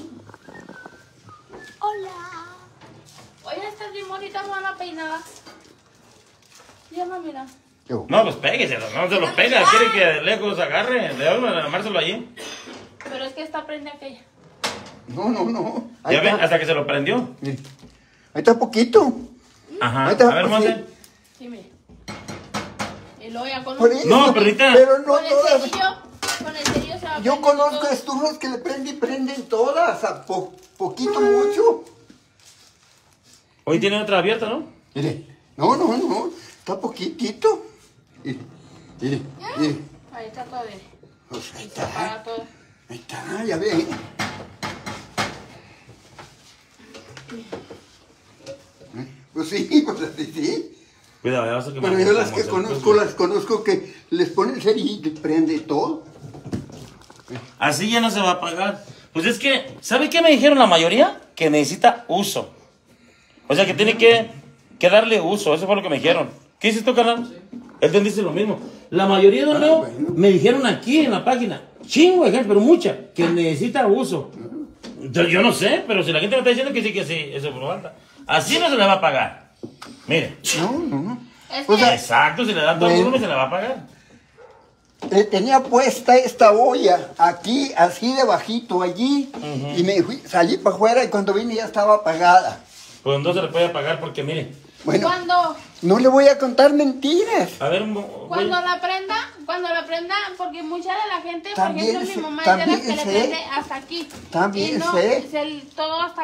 S3: Hola.
S2: Oye, estás bien bonita, Juana, peinada. Llama, mira.
S4: Yo,
S1: No, pues pégueselo, no se lo pega. Quiere que de lejos agarre. De algo, amárselo allí.
S2: Pero es que está prende aquella.
S4: no, no, no. Ahí
S1: Ya ven,
S4: está.
S1: hasta que se lo prendió.
S4: Mire, ahí está poquito.
S1: Ajá.
S4: Ahí está,
S1: A ver,
S4: pues,
S1: Monse.
S2: Sí, mire. Y luego ya con,
S4: Por
S2: un-
S4: eso,
S1: No, pero ahorita-
S4: pero no
S2: con el
S4: todas.
S2: cerillo, con el cerillo se va
S4: Yo
S2: prendiendo
S4: conozco
S2: todo.
S4: estufas que le prenden y prenden todas, a po- poquito, mucho.
S1: Hoy tiene otra abierta, ¿no?
S4: Mire, no, no, no, está poquitito. Mire, mire, mire.
S2: Ahí está todo bien.
S4: Pues ahí
S2: Y se apaga
S4: está,
S2: todo.
S4: ahí está, ya ve. Pues sí, pues así sí.
S1: Cuidado, ya vas a quemar.
S4: Pero yo las que
S1: Monse,
S4: conozco,
S1: pues,
S4: las conozco que les ponen cerillo y prende todo.
S1: Así ya no se va a apagar. Pues es que, ¿sabe qué me dijeron la mayoría? Que necesita uso. O sea, que tiene que, que darle uso. Eso fue lo que me dijeron. ¿Qué dices tú, carnal? Él te dice lo mismo. La mayoría de los
S4: Ah,
S1: Leo
S4: bueno.
S1: me dijeron aquí en la página, chingo de gente, pero mucha, que necesita uso. Yo, yo no sé, pero si la gente me está diciendo que sí, que sí, eso por falta. Así no se le va a pagar. Mire.
S4: No, no.
S2: Es
S4: O
S2: que
S4: sea,
S1: Exacto, si le dan todo el
S4: Bueno.
S1: volumen se le va a pagar.
S4: Le tenía puesta esta olla aquí, así de bajito allí, y me fui, salí para afuera y cuando vine ya estaba apagada.
S1: Pues no se le puede pagar porque, mire.
S4: Bueno,
S2: cuando,
S4: no le voy a contar mentiras.
S1: A ver, un mo-
S2: cuando
S1: voy-
S2: la prenda, cuando la prenda, porque mucha de la gente, por
S4: También
S2: ejemplo, mi
S4: sé-
S2: mamá es de las
S4: también
S2: que le
S4: sé.
S2: prende hasta aquí.
S4: También
S2: y no,
S4: sé.
S2: es el- todo hasta acá.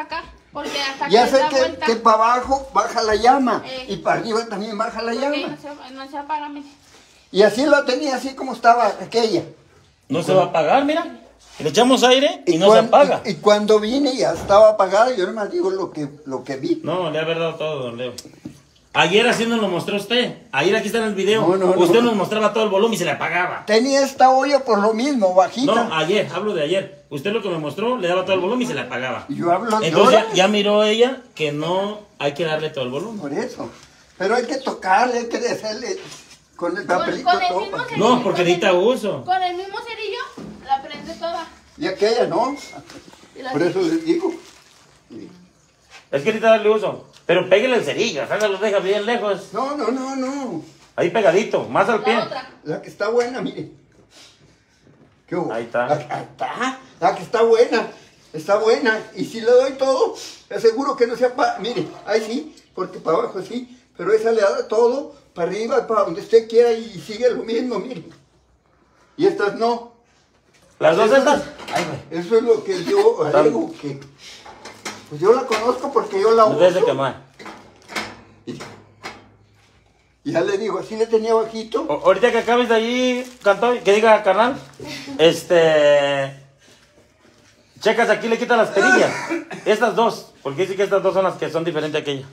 S2: Porque hasta
S4: Ya
S2: que
S4: sé
S2: da
S4: que,
S2: vuelta.
S4: que para abajo baja la llama
S2: Eh.
S4: y para arriba también baja la
S2: Ok,
S4: llama.
S2: no se, no se apaga, mire.
S4: Y así lo tenía, así como estaba aquella.
S1: No se va a apagar, mira. Le echamos aire y, no
S4: cuan-
S1: se apaga.
S4: Y, y cuando vine ya estaba apagada, yo nomás digo lo que, lo que vi.
S1: No, le ha verdad todo, don Leo. Ayer así nos lo mostró usted. Ayer aquí está en el video.
S4: No, no,
S1: usted
S4: no.
S1: nos mostraba todo el volumen y se le apagaba.
S4: Tenía esta olla por lo mismo, bajita.
S1: No, ayer, hablo de ayer. Usted lo que me mostró, le daba todo el volumen y se le apagaba.
S4: Y yo hablo de
S1: Entonces
S4: horas.
S1: ya, ya miró ella que no hay que darle todo el volumen.
S4: Por eso. Pero hay que tocarle, hay que hacerle con el papelito
S2: con el
S4: todo.
S2: mismo
S4: para que-
S2: cerillo.
S1: No, porque necesita uso.
S2: Con el mismo cerillo la prende toda.
S4: Y aquella no.
S2: Y la-
S4: Por eso les digo.
S1: Es que necesita darle uso. Pero pégale el cerillo, o sea, lo deja bien lejos.
S4: No, no, no, no.
S1: Ahí pegadito, más al pie.
S2: La otra.
S4: La que está buena, mire. ¿Qué hubo?
S1: Ahí está.
S4: La, ahí está. La que está buena. Está buena. Y si le doy todo, le aseguro que no sea para... Mire, ahí sí, porque para abajo sí. Pero esa le da todo, para arriba, para donde usted quiera y sigue lo mismo, mire. Y estas no.
S1: Las dos
S4: Eso
S1: estas.
S4: es- Eso es lo que yo digo, que... Pues yo la conozco porque yo la
S1: No debe de
S4: uso.
S1: quemar.
S4: Y ya le digo, así le tenía bajito.
S1: O- ahorita que acabes de ahí, cantor, que diga carnal, este, checas aquí, le quitan las perillas, estas dos, porque dice que estas dos son las que son diferentes a aquella.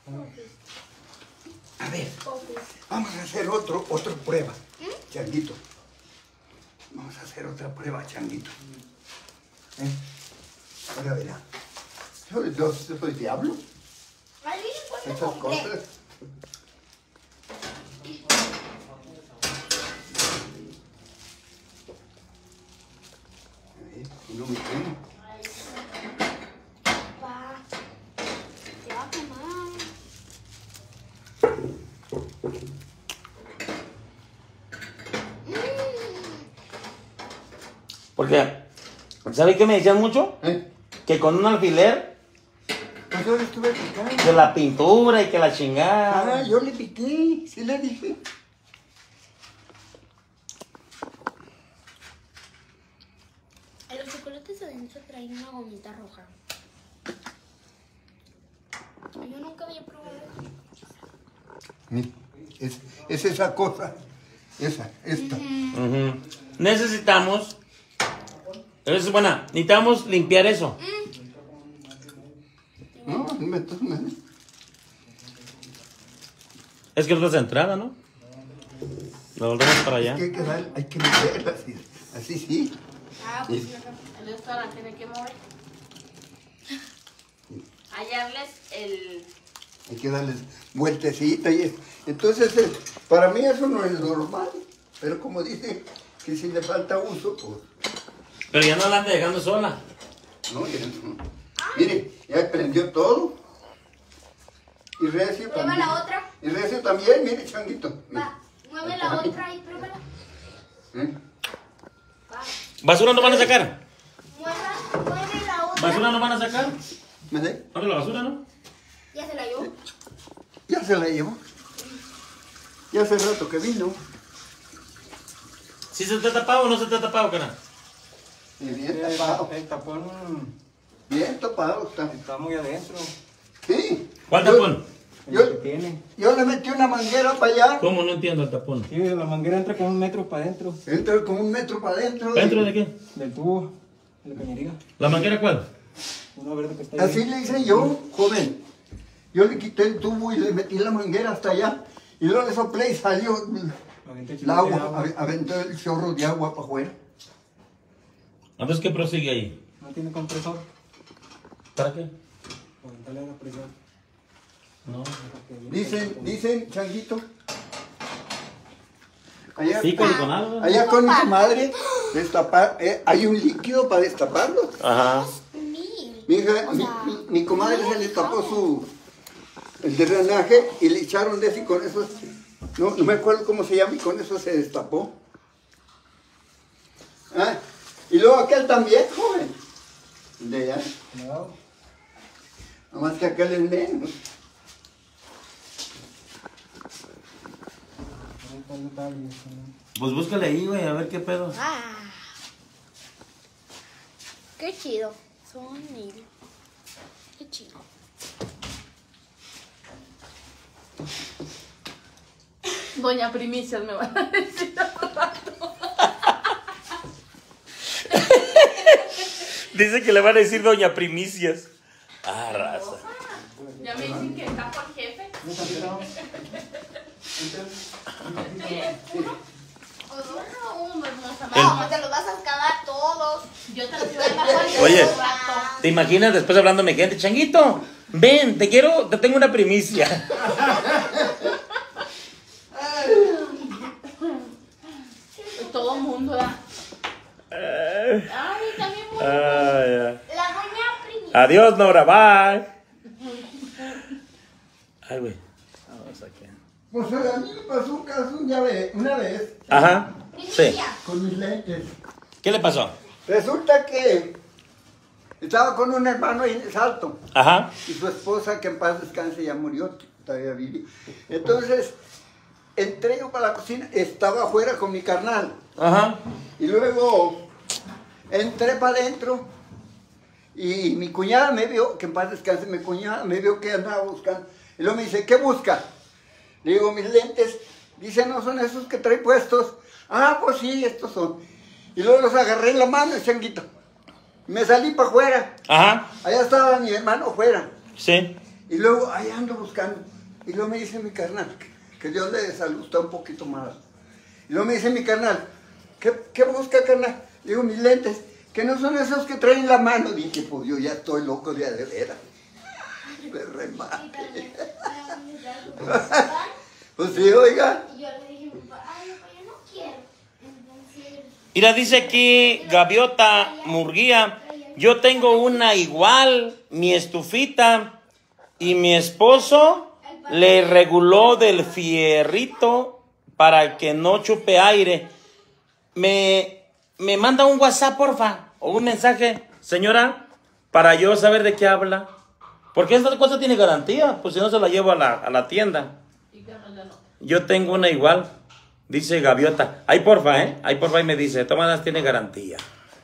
S4: A ver, vamos a hacer otro, otra prueba, Changuito. Vamos a hacer otra prueba, Changuito. ¿Eh? Ahora verá. Yo, yo soy diablo.
S3: Ay, ¿cuánto
S4: Esas
S3: compré?
S4: cosas. A ver, uno me tiene.
S3: Pa, te va a quemar.
S1: Porque, ¿sabe qué me decían mucho?
S4: ¿Eh?
S1: Que con un alfiler,
S4: Pues yo le estuve picando.
S1: que la pintura y que la chingada.
S4: Ah, yo le piqué, sí le dije.
S3: En los chocolates adentro traen una gomita roja. Yo nunca había probado eso.
S4: Mira, es, es esa cosa. Esa, esta.
S1: Ujú. Necesitamos, es buena, necesitamos limpiar eso.
S4: No, no me no.
S1: Es que no es entrada, ¿no? Lo volvemos para allá.
S4: Es que hay que, dar- hay que meterla así. Así sí.
S2: Ah, pues el esto la tiene que mover. Hallarles el...
S4: Hay que darles vueltecita y es- entonces eh, para mí eso no es normal, pero como dice que si le falta uso, pues
S1: Pero ya no la ande dejando sola.
S4: no, ya no. Mire, ya prendió todo. Y recio
S3: Prueba
S4: también.
S3: la otra.
S4: Y recio también, mire, Changuito.
S3: Va, mueve la otra y pruébala.
S4: ¿Eh?
S3: Va,
S1: ¿Basura no van a sacar?
S3: mueva, mueve la otra.
S1: ¿Basura no van a sacar?
S4: ¿Me sé?
S1: ¿Para la basura, no?
S3: Ya se la llevó.
S4: Ya se la llevó. Ya hace rato que vino.
S1: ¿Sí se te ha tapado o no se te ha tapado, cara?
S4: Y bien
S5: El,
S4: tapado.
S5: el tapón
S4: Bien tapado está.
S5: está muy adentro.
S4: Sí.
S1: ¿Cuál
S4: Yo-
S1: tapón?
S5: El
S4: Yo,
S5: que tiene.
S4: yo le metí una manguera para allá.
S1: ¿Cómo no entiendo el tapón?
S5: Sí, la manguera entra con un metro para adentro
S4: Entra como un metro para adentro.
S1: ¿Dentro de qué?
S5: del tubo de la cañería.
S1: ¿La manguera cuál?
S5: Una verde que está ahí.
S4: Así le hice yo, joven. Yo le quité el tubo y le metí la manguera hasta allá. Y luego le soplé y salió
S5: Aventé
S4: el
S5: chilote de
S4: agua. ave- Aventó el chorro de agua para afuera.
S1: Entonces, ¿qué prosigue ahí?
S5: No tiene compresor.
S1: ¿Para qué?
S5: Para aumentarle la presión.
S1: No.
S4: Dicen, dicen, Changuito. Allá,
S1: Sí, con, con algo.
S4: allá con mi madre, destapar, eh, hay un líquido para destaparlo.
S1: Ajá.
S3: Mil.
S4: Mi, hija,
S3: O
S4: mi,
S3: sea,
S4: mi- mi comadre se le tapó su el drenaje y le echaron de eso y con eso, no, no me acuerdo cómo se llama y con eso se destapó. Ah, y luego aquel también, joven. De allá,
S5: Cuidado.
S4: nomás que aquel es menos.
S5: Ahí está el detalle, ¿no?
S1: Pues búscale ahí, güey, a ver qué pedo.
S3: Ah. Qué chido. Son mil. Qué chido.
S2: Doña Primicias me van a decir al rato.
S1: Dice que le van a decir Doña Primicias. Ah, raza.
S2: Ya me dicen que está por jefe.
S5: ¿No está tirado?
S2: ¿Eh? ¿Uno? Uno, uno, hermosa.
S1: El-
S3: No, te los vas a acabar todos.
S2: Yo te lo iba a dejar
S1: Oye.
S2: un rato.
S1: ¿Te imaginas después hablándome gente? Changuito, ven, te quiero, te tengo una primicia.
S2: Todo el mundo, ¿verdad? Ay, también muy
S1: Ay, ay.
S3: La doña Primicias.
S1: Adiós, Nora, bye. Ay, güey. Vamos aquí.
S4: Pues a mí me pasó un caso una vez, una vez
S1: Ajá. Sí.
S3: Primicia.
S4: con mis lentes.
S1: ¿Qué le pasó?
S4: Resulta que estaba con un hermano ahí en el Salto
S1: Ajá.
S4: y su esposa, que en paz descanse, ya murió, todavía vive. Entonces, entré yo para la cocina, estaba afuera con mi carnal.
S1: Ajá.
S4: Y luego entré para adentro y mi cuñada me vio, que en paz descanse, mi cuñada me vio que andaba buscando. Y luego me dice, ¿qué busca? Le digo, mis lentes. Dice, no son esos que trae puestos. Ah, pues sí, estos son. Y luego los agarré en la mano, el changuito. Me salí para afuera.
S1: Ajá.
S4: Allá estaba mi hermano afuera.
S1: Sí.
S4: Y luego ahí ando buscando. Y luego me dice mi carnal, que, que Dios le salud está un poquito mal. Y luego me dice mi carnal, ¿qué, qué busca, carnal? Le digo, mis lentes, que no son esos que traen en la mano. Dije, pues yo ya estoy loco de de veras. Me remate. Pues sí, oiga.
S3: Y yo le dije a mi papá, ay, papá, yo no quiero. Entonces,
S1: Mira, dice aquí Gaviota Murguía, yo tengo una igual, mi estufita, y mi esposo le reguló del fierrito para que no chupe aire. Me, me manda un WhatsApp, porfa, o un mensaje, señora, para yo saber de qué habla. Porque esta cosa tiene garantía, pues si no se la llevo a la, a la tienda.
S2: Y que no, ya no.
S1: Yo tengo una igual, dice Gaviota. Ahí porfa, ¿eh? Ahí porfa y me dice, de todas maneras tiene garantía.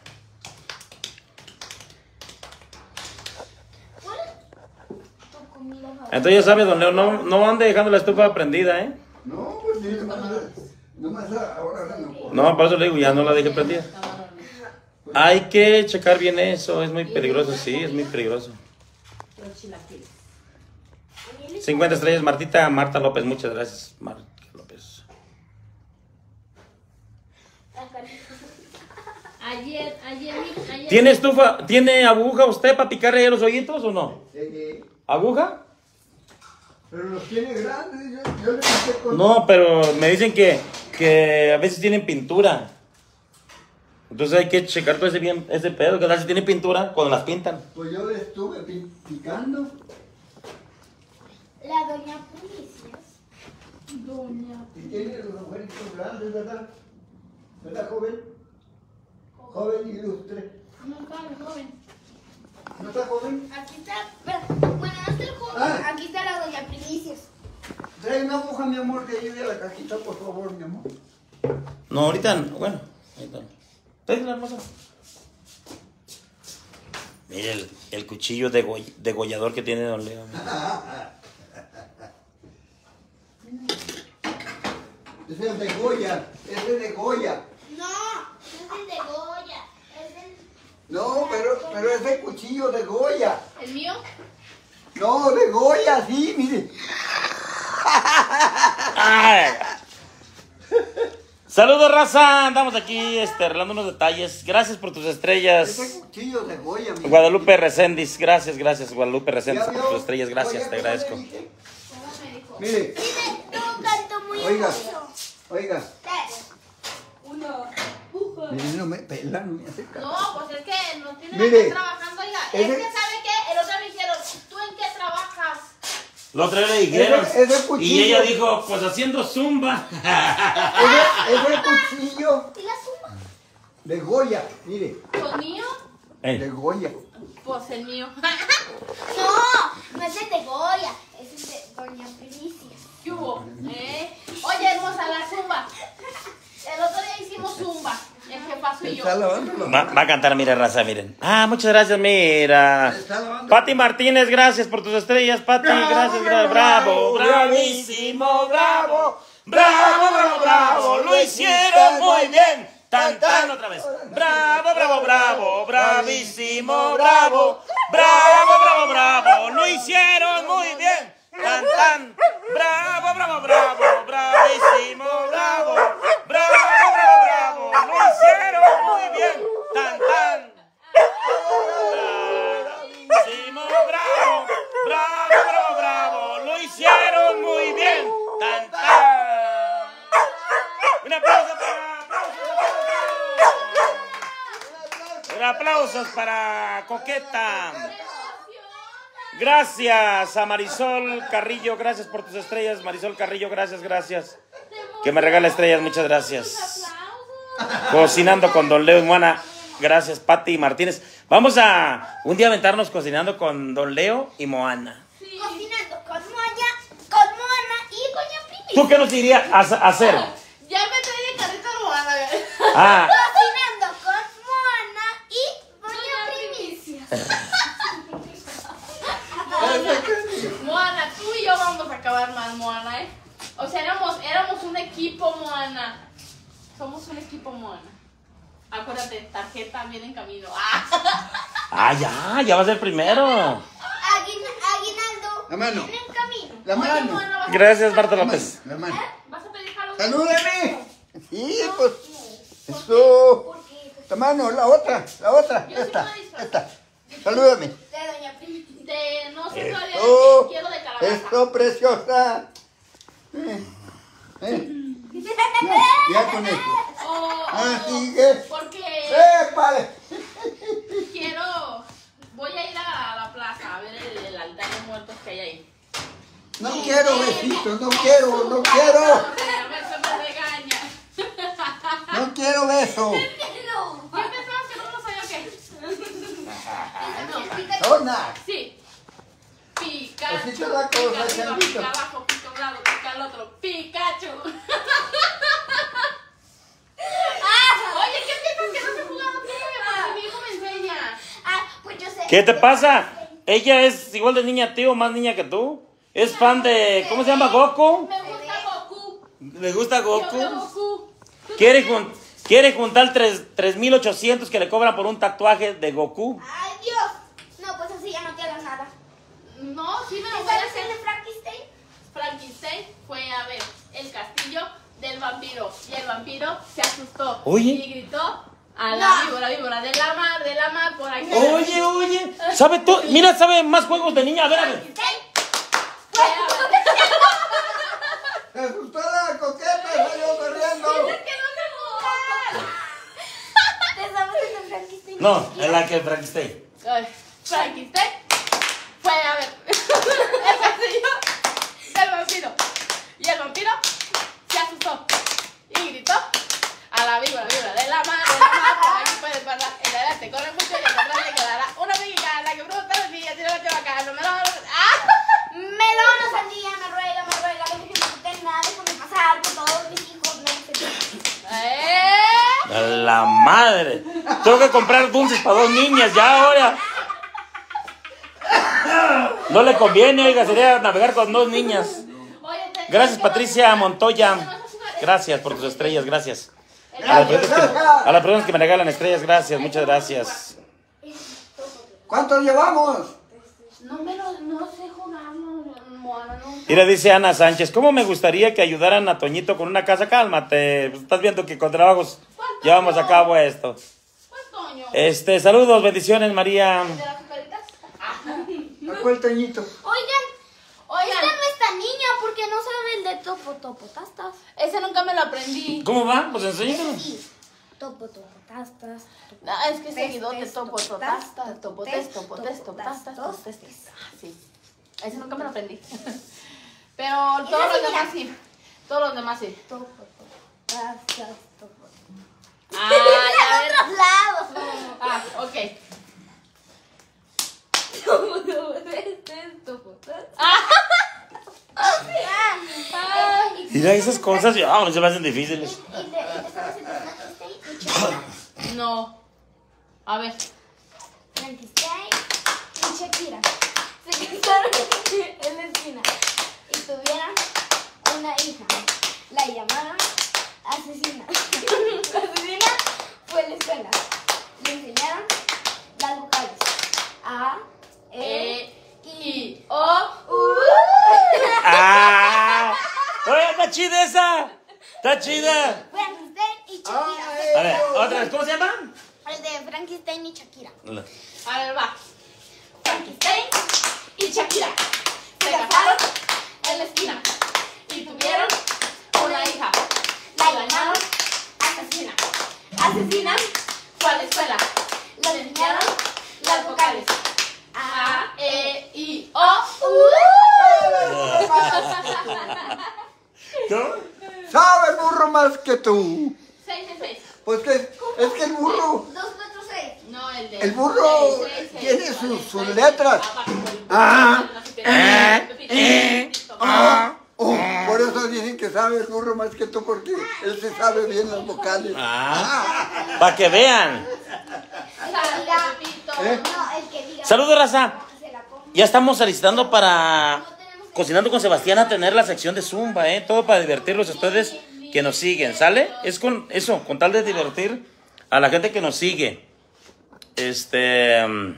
S3: ¿cuál es tu comida favorita?
S1: Entonces ya sabes, don Leo, no, no ande dejando la estufa prendida, ¿eh?
S4: No, pues sí, nomás, nomás ahora no puedo.
S1: No, por eso le digo, ya no la deje prendida. Hay que checar bien eso, es muy peligroso, sí, es muy peligroso.
S2: Los chilaquiles.
S1: cincuenta estrellas, Martita, Marta López, muchas gracias, Marta López.
S2: Ayer, ayer, mi- ayer.
S1: ¿Tiene estufa, tiene aguja usted para picarle ahí los hoyitos o no?
S4: Eh,
S1: ¿Aguja?
S4: pero los tiene grandes, yo, yo le puse con...
S1: No, pero me dicen que, que a veces tienen pintura. Entonces hay que checar todo ese, bien, ese pedo, que tal si tiene pintura cuando las pintan.
S4: Pues yo le estuve pi- picando.
S3: La doña Primicias.
S2: Doña.
S4: Y tiene los agujeritos grandes, ¿verdad? ¿Verdad, joven? Joven ilustre.
S2: No está el joven.
S4: ¿No está joven?
S3: Aquí está, espera, bueno, no está el joven,
S4: Ah.
S3: aquí está la doña Primicias.
S4: Trae una aguja, mi amor, que ayude a la cajita, por favor, mi amor.
S1: No, ahorita, no, bueno, ahorita. Tráete la hermosa. Mire el, el cuchillo degoll- degollador que tiene don Leo.
S4: Ese es de Goya, ese es de Goya.
S3: No, no es el de Goya, es el...
S4: No, pero, pero ese cuchillo de Goya.
S2: ¿El mío?
S4: No, de Goya, sí, mire.
S1: Ay. Saludos, raza. Andamos aquí este, arreglando unos detalles. Gracias por tus estrellas.
S4: Ese cuchillo de Goya, mire.
S1: Guadalupe Recendis. Gracias, gracias, Guadalupe Recendis,
S4: ¿Ya
S1: por
S4: vio?
S1: tus estrellas. Gracias,
S4: Oiga,
S1: te
S4: ¿cómo
S1: agradezco.
S4: le dije?
S2: ¿Cómo me dijo?
S4: Mire,
S3: Dime, tú canto muy
S4: oiga,
S3: hermoso.
S4: oiga.
S3: Tres. Uno.
S4: Mire, no me pela, no me hace caso.
S2: No, pues es que nos tienen
S4: Mire,
S2: aquí trabajando, oiga.
S4: ese-
S2: Es que, ¿sabe qué? El otro me dijeron, ¿tú en qué trabajas?
S1: Lo otra vez le dijeron.
S4: Ese- ese cuchillo.
S1: Y ella dijo, pues haciendo zumba.
S4: Ese, ese cuchillo
S3: ¿Y la suma?
S4: de Goya, mire,
S2: ¿Pues mío?
S4: de
S1: Ey,
S4: Goya.
S2: Pues el mío.
S3: No, no es el de Goya, es el de doña Primicias.
S2: ¿Qué hubo? ¿Eh? Oye, hermosa, la zumba. El otro día hicimos zumba. El jefazo y yo.
S4: Está lavando
S1: Va, va a cantar, mire, raza, miren. Ah, muchas gracias, mira.
S4: Está lavando.
S1: Pati Martínez, gracias por tus estrellas, Pati. Gracias, gracias. Bravo, bravísimo, bravo. Bravo, bravo, bravo. Lo hicieron muy bien. Tan, tan, otra vez. Bravo, bravo, bravo. Bravísimo, bravo. Bravo, bravo, bravo. Lo hicieron muy bien. Tan, tan. Bravo, bravo, bravo. Bravísimo, bravo. Bravo, bravo, bravo. Lo hicieron muy bien. Tan, tan. Bravísimo, bravo. Bravo, bravo, bravo. Lo hicieron muy bien. Tan, tan. Un aplauso para. Un aplauso para Coqueta. Gracias a Marisol Carrillo, gracias por tus estrellas. Marisol Carrillo, gracias, gracias. Que me regala estrellas, muchas gracias. Cocinando con Don Leo y Moana, gracias Pati Martínez. Vamos a un día aventarnos cocinando con Don Leo y Moana.
S3: Cocinando con Moana, con Moana y Doña Primicia.
S1: ¿Tú qué nos irías a a hacer?
S2: Ya me trae de carrito a Moana.
S1: Ah,
S3: Cocinando con Moana y Doña Primicia.
S2: Moana, tú y yo vamos a acabar mal, Moana, ¿eh? O sea, éramos, éramos un equipo, Moana. Somos un equipo, Moana. Acuérdate, tarjeta viene en camino. ¡Ah!
S1: ah ya, ya va a ser primero.
S3: Aguin- Aguinaldo.
S4: La mano.
S3: En el camino.
S4: La
S2: Oye,
S4: mano.
S2: Moana, ¿vas a-
S1: Gracias, Marta López.
S4: La mano.
S2: ¿Vas a pedir Halloween?
S4: ¡Salúdame! Sí, pues. Eso. La mano, la otra, la otra.
S2: Yo sí
S4: Esta,
S2: puedo disfrazar.
S4: esta. Salúdame.
S3: De Doña Primicia.
S2: De, no sé todavía de
S4: Eso.
S2: qué, quiero de calabaza.
S4: Eso, preciosa. Eh, eh. Ya con eso.
S2: O-
S4: Ah,
S2: o-
S4: sigue.
S2: Porque
S4: ¡Eh, padre!
S2: quiero, voy a ir a la plaza a ver el, el altar de muertos que hay ahí.
S4: No quiero besitos, no quiero, no quiero.
S2: A ver, se me regaña.
S4: No quiero besos.
S2: ¿Qué pensabas que no lo sabía qué?
S4: Dona.
S2: Sí. Pikachu.
S4: Así está la cosa,
S2: pica arriba,
S4: Changuito.
S2: pica abajo, pica un lado, pica al otro. Pikachu. Oye, ¿qué piensas que no se ha jugado todavía? Porque mi hijo me enseña.
S3: Ah, pues yo sé.
S1: ¿Qué te pasa? Ella es igual de niña a ti o más niña que tú. Es fan de, ¿cómo se llama? Goku.
S2: Me gusta Goku.
S1: ¿Le gusta
S2: Yo veo
S1: Goku?
S2: Goku.
S1: Quiere, jun- quiere juntar tres mil ochocientos que le cobran por un tatuaje de Goku.
S3: Ay, Dios. No, pues así ya no te hagas nada.
S2: No, sí me lo voy a
S3: ¿Estás
S2: hacer.
S3: en Frankenstein?
S2: Frankenstein fue a ver el castillo del vampiro y el vampiro se asustó.
S1: Oye.
S2: Y gritó a la
S3: No.
S2: víbora, víbora de la mar, de la mar, por aquí.
S1: Oye, oye. ¿Sabe tú? Mira, sabe más juegos de niña. A ver, a ver.
S2: Frankenstein fue a ver.
S4: Se asustó la coqueta, salió corriendo.
S2: Es que no se jugó.
S3: ¿Te sabes en Frankenstein?
S1: No, es la que Frankenstein.
S2: Ay, Frankenstein fue a ver el castillo del vampiro y el vampiro se asustó y gritó a la víbora, víbora de la mar, de la mar, por aquí puedes guardar, el adelante corre mucho y el atrás le quedará una mexicana que pregunta los días, tiene la bacano, melón, ¡ah!
S3: Melón o sandía, me ruega, me ruega, me dejes no tener nada, déjame pasar por todos mis hijos, no sé qué.
S2: ¡Eh!
S1: A la madre. Tengo que comprar dulces para dos niñas ya ahora. No le conviene, oiga, sería navegar con dos niñas.
S2: Oye, te-
S1: Gracias,
S2: ¿qué vas a
S1: Patricia
S2: jugar? ¿Qué
S1: Montoya.
S2: vas a jugar?
S1: Gracias por tus estrellas, gracias.
S2: El-
S1: A las personas que, a las personas que me regalan estrellas, gracias, muchas gracias.
S4: ¿Cuántos llevamos?
S2: No me lo, no sé jugar, no, Moana, no.
S1: Mira, dice Ana Sánchez, ¿cómo me gustaría que ayudaran a Toñito con una casa? Cálmate, pues, estás viendo que con trabajos llevamos a cabo esto.
S2: Pues, Toño.
S1: Este, saludos, bendiciones, María.
S2: ¿De las azucaritas?
S4: ¿A cuál Toñito?
S3: Oigan,
S2: Oigan,
S3: esta no está niña porque no sabe el de topo, topo, tastas.
S2: ese nunca me lo aprendí.
S1: ¿Cómo va? Pues enséñalo.
S3: Sí, topo, topo, tastas. topo.
S2: No, es que es seguidor de
S3: Tes,
S2: topo,
S3: tes,
S2: totasta,
S3: tes,
S2: topo,
S3: tes,
S2: tes, topo, tes,
S3: topo,
S2: topastas,
S3: tas,
S2: topo,
S3: tos,
S2: tes,
S3: tes.
S2: tes. Ah, sí. Ese nunca me lo aprendí. Pero
S3: Y
S2: todos
S3: la
S2: los
S3: señora.
S2: demás sí. Todos los demás sí.
S3: Topo, topo, tastas, topo.
S2: Ah, ya
S3: En
S2: ves.
S3: otros lados.
S2: Ah, ok.
S3: Topo, topo, tes, tes, topo, tas.
S2: Ah,
S3: Ah,
S1: Mira, esas cosas ya no se me hacen difíciles.
S3: y te- y te sabes el de Frankenstein, mucho.
S2: No. A ver.
S3: Frankenstein y Shakira se casaron en la esquina y tuvieron una hija. La llamaron Asesina. La asesina fue a la escuela. Le enseñaron las vocales A, E,
S2: E, I, O,
S3: U.
S1: ¡Ah! ¡Oye, está chida esa! ¡Está chida!
S3: Frankenstein y Shakira.
S1: A ver, otra vez, ¿cómo se llama?
S3: El de Frankenstein y Shakira.
S2: A ver, va. Frankenstein y Shakira se casaron en la esquina y tuvieron una hija. La llamaron Asesina. Asesina fue a la escuela. Le enseñaron las vocales A, E, I, O, U.
S1: ¿Tú?
S4: ¿Sabe el burro más que tú?
S2: seis, seis, seis.
S4: Pues que es que el burro,
S3: dos, cuatro, seis.
S2: No, el de.
S4: El burro
S2: seis, seis, seis.
S4: tiene
S2: ¿Cuál
S4: sus-
S2: es?
S4: sus
S2: Seis,
S4: letras.
S2: seis. Abajo, el-
S4: Ah,
S2: no se te-
S1: eh, eh,
S4: ah, oh, por eso dicen que sabe el burro más que tú, porque él se sabe bien las vocales.
S1: Ah, para que vean.
S2: Sale, Pepito.
S4: ¿Eh?
S3: No, el que diga.
S1: Saludos, raza.
S3: Se la come.
S1: Ya estamos alistando para Cocinando con Sebastián a tener la sección de Zumba, ¿eh? Todo para divertirlos a ustedes que nos siguen, ¿sale? Es con eso, con tal de divertir a la gente que nos sigue. Este... um,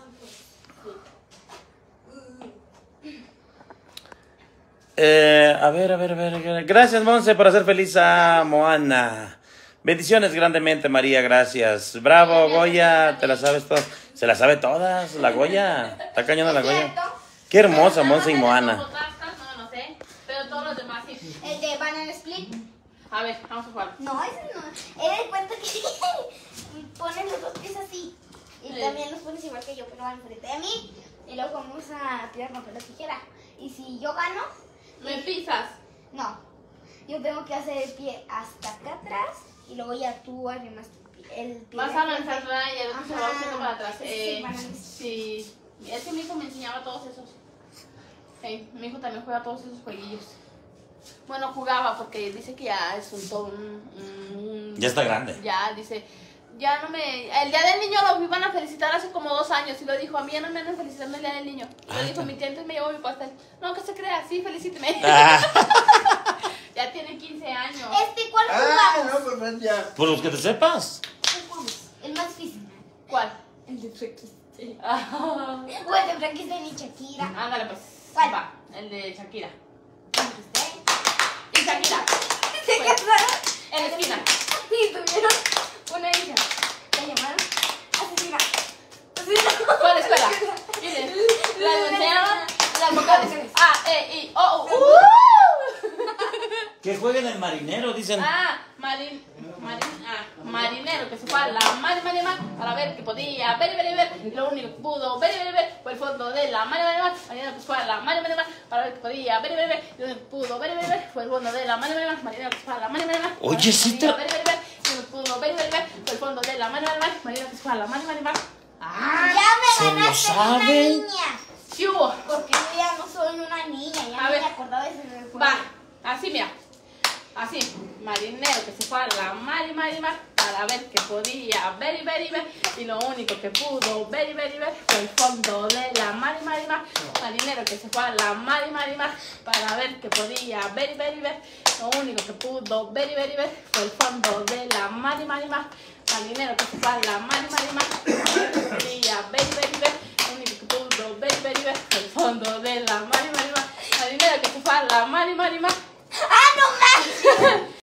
S1: eh, a ver, a ver, a ver, a ver. Gracias, Monse, por hacer feliz a Moana. Bendiciones grandemente, María, gracias. Bravo, Goya, te la sabes todas. Se la sabe todas, la Goya. Está cañona la Goya. Qué hermosa, Monse y Moana.
S2: No, no sé. Pero todos los demás sí.
S3: El de Banana Split.
S2: A ver, vamos a jugar.
S3: No, ese no. Era el cuento que pones los dos pies así. Y
S2: Sí.
S3: también los pones igual que yo, pero van enfrente de mí. Y luego vamos a tirar papel o tijera. Y si yo gano,
S2: Me pisas.
S3: no. Yo tengo que hacer el pie hasta acá atrás. Y luego ya tú arrimas tu pie- el pie.
S2: Vas
S3: de
S2: a
S3: aquí
S2: lanzar
S3: atrás.
S2: ¿verdad? Y el otro se va
S3: Ajá.
S2: haciendo para atrás.
S3: Sí,
S2: Eh,
S3: para mí.
S2: sí. Es que mi hijo me enseñaba todos esos. Sí, mi hijo también juega todos esos jueguillos. Bueno, jugaba porque dice que ya es un todo un, un-
S1: Ya está grande.
S2: Ya, dice, ya no me... El día del niño lo iban a felicitar hace como dos años y lo dijo, a mí ya no me andan felicitando el día del niño. Y lo dijo mi tía, entonces me llevó mi pastel. No, que se crea, sí, felicíteme.
S1: Ah,
S2: Ya tiene quince años.
S3: Este, ¿cuál
S4: Ah,
S3: jugamos?
S4: no, pues ya.
S1: por los que te sepas.
S3: ¿Cuál jugamos? El más difícil.
S2: ¿Cuál?
S3: El de Frankenstein.
S2: Ah,
S3: O el de Frankenstein y Shakira.
S2: ándale pues.
S3: ¿Cuál?
S2: Va, el de Shakira.
S3: Frankenstein.
S2: Y Shakira.
S3: Se
S2: Bueno,
S3: casaron
S2: en la esquina.
S3: y tuvieron una hija. La llamaron Asesina. Asesina.
S2: Fue a la escuela. Miren, la enseñaron las vocales. A, E, I, O, U.
S1: Que jueguen el marinero, dicen.
S2: Ah, marin, marin, ah, marinero que se fue a la mar, mar, mar, para ver que podía ver, ver, ver, y lo único que pudo ver, ver, ver, fue el fondo de la mar, mar, mar, marinero que se fue a la mar, mar, mar, para ver que podía ver, ver, ver, y lo único que pudo ver, ver, ver, fue el fondo de la mar, mar, mar, marinero que se fue a la mar, mar, mar,
S1: Oye, sí te-
S2: ver, ver, ver, y lo único que pudo ver, ver, ver, fue el fondo de la mar, mar, mar, marinero que se fue a la mar, mar, mar. Ah,
S3: Ya
S1: ¿Se
S3: me
S1: lo
S3: ganaste una
S1: sabe?
S3: niña.
S2: ¿qué hubo?
S3: Porque yo ya no soy una niña. Ya
S2: A
S3: no
S2: ver.
S3: me acordaba de ese juego.
S2: Va, así mira, así, marinero que se fue a la mar y mar y mar para ver que podía ver y ver y ver y lo único que pudo ver y ver y ver fue el fondo de la mar y mar y mar, marinero que se fue a la mar y mar y mar para ver que podía ver y ver y ver, lo único que pudo ver y ver y ver fue el fondo de la mar y mar y mar, marinero que se fue a la mar y mar y mar para ver que podía ver y ver y ver, lo único que pudo ver y ver y ver fue el fondo de la mar y mar y mar, marinero que se fue a la mar y mar y mar.
S3: ¡Ah, no manches!